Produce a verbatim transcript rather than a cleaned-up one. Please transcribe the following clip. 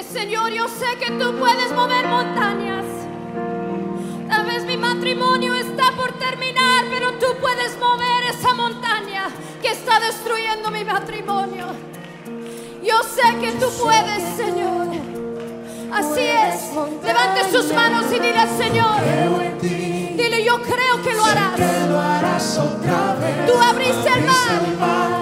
Señor, yo sé que tú puedes mover montañas. Tal vez mi matrimonio está por terminar, pero tú puedes mover esa montaña que está destruyendo mi matrimonio. Yo sé que tú puedes, Señor. Así es. Levante sus manos y dile al Señor. Dile, yo creo que lo harás. Tú abriste el mar.